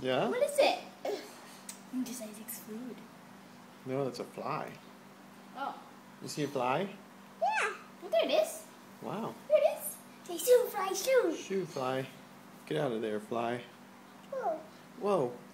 Yeah? What is it? It's Isaac's food. No, that's a fly. Oh. You see a fly? Yeah. Oh, there it is. Wow. There it is. Say shoo, fly, shoo. Shoo, fly. Get out of there, fly. Whoa. Whoa.